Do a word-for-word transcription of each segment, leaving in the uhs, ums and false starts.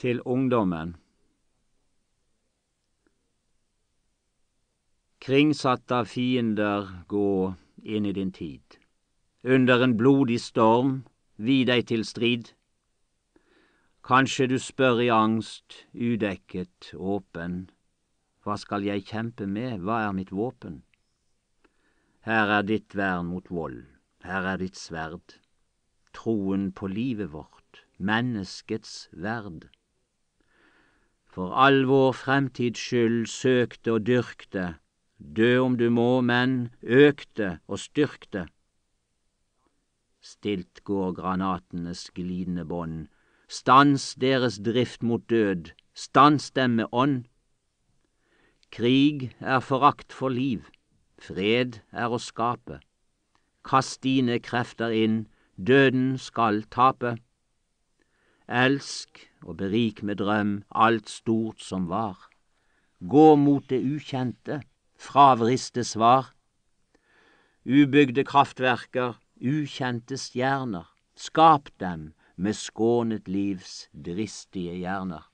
Til ungdommen. Kringsatt av fiender gå inn i din tid. Under en blodig storm, vi deg til strid. Kanskje du spør i angst, udekket, åpen. Hva skal jeg kjempe med, hva er mitt våpen? Her er ditt vern mot vold, her er ditt sverd. Troen på livet vårt, menneskets verd. For all vår fremtids skyld søkte og dyrkte, dø om du må, men økte og styrkte. Stilt går granatenes glidende bånd, stans deres drift mot død, stans dem med ånd. Krig er forakt for liv, fred er å skape. Kast dine krefter inn, døden skal tape. Elsk og berik med drøm alt stort som var. Gå mot det ukjente, fravriste svar. Ubygde kraftverker, ukjente stjerner, skap dem med skånet livs dristige hjerner.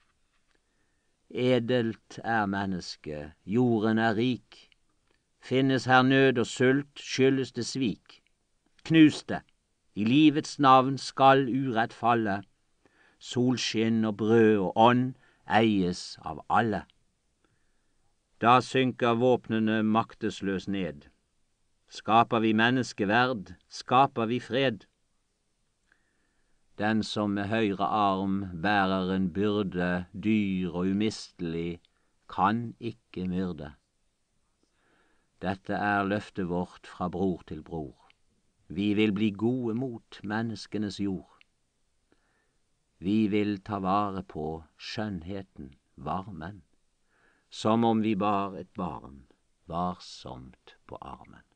Edelt er mennesket, jorden er rik. Finnes her nød og sult, skyldes det svik. Knus det, i livets navn skal urett falle. Solskinn og brød og ånd eies av alle. Da synker våpnene maktesløs ned. Skaper vi menneskeverd, skaper vi fred. Den som med høyre arm bærer en byrde dyr og umistelig, kan ikke myrde. Dette er løftet vårt fra bror til bror. Vi vil bli gode mot menneskenes jord. Vi vil ta vare på skjønnheten, varmen, som om vi bar et barn varsomt på armen.